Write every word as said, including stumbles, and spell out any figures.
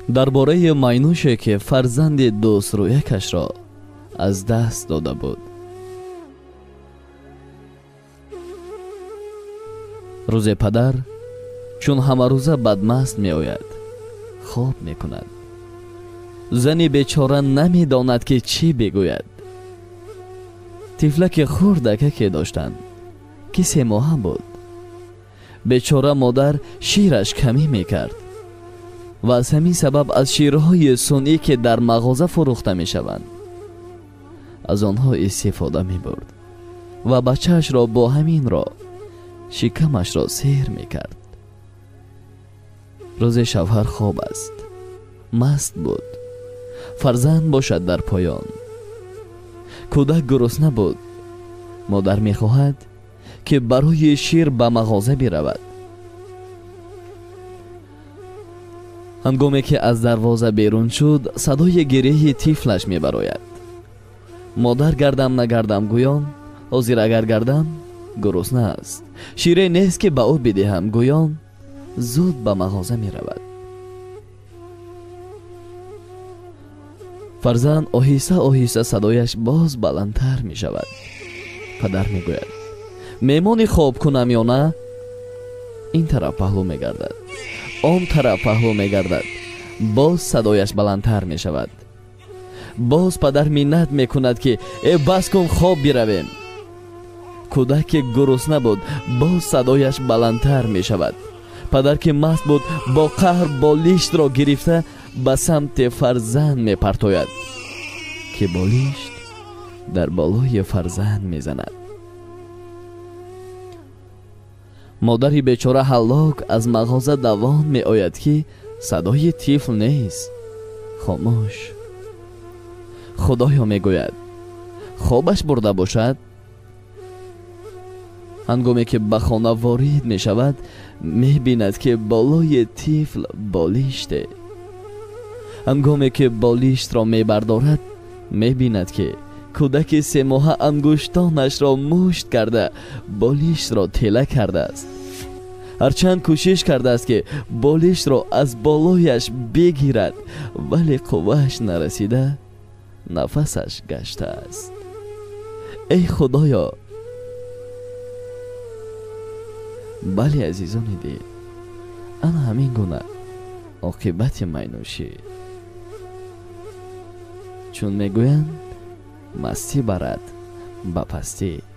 дар бораи майнуше ки фарзанди дӯстрӯякашро аз даст дода буд. рӯзе падар чун ҳамарӯза бадмаст меояд, хоб мекунад. зани бечора намедонад ки чӣ бигӯяд. тифлаки хурдакаке доштанд ки се моҳа буд. бечора модар шираш камӣ мекард ва аз ҳамин сабаб аз ширҳои сунъӣ ки дар мағоза фурӯхта мешаванд аз онҳо истифода мебурд ва бачаашро бо ҳамин роҳ шикамашро сер мекард. рӯзе шавҳар хоб аст, маст буд, фарзанд бошад дар поён. кӯдак гурусна буд. модар мехоҳад ки барои шир ба мағоза биравад. ҳангоме ки аз дарвоза берун шуд, садои гирьяи тифлаш мебарояд. модар гардам нагардам гӯён, ҳозир агар гардам гурусна аст. шире нест ки ба ӯ бидиҳам гӯён, зуд ба мағоза меравад. фарзанд оҳиста оҳиста садояш боз баландтар мешавад. падар мегӯяд: меҳмони хобкунам ё на? ин тараф паҳлӯ мегардад, он тараф паҳлӯ мегардад. боз садояш баландтар мешавад. боз падар миннат мекунад ки э бас кун, хоб биравем. кӯдак ки гурусна буд, боз садояш баландтар мешавад. падар ки маст буд, бо қаҳр болиштро гирифта ба самти фарзанд мепартояд ки болишт дар болои фарзанд мезанад. модари бечора ҳаллок аз мағоза давон меояд ки садои тифл нест. хомӯш. худоё мегӯяд: хобаш бурда бошад? ҳангоме ки ба хона ворид мешавад, мебинад ки болои тифл болиште. ҳангоме ки болиштро мебардорад, мебинад ки кӯдаки се моҳа ангуштонашро мушт карда болиштро тела кардааст. ҳарчанд кӯшиш кардааст ки болиштро аз болояш бигирад, вале қуввааш нарасида нафасаш гаштааст. эй худоё! бале азизони дил, ана ҳамин гуна оқибати майнӯшӣ. чун мегӯянд мастӣ барад ба пастӣ.